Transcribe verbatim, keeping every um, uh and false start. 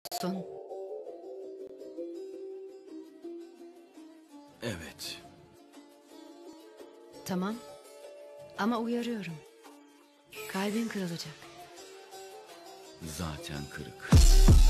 musun? Evet. Tamam. Ama uyarıyorum. Kalbin kırılacak. Zaten kırık.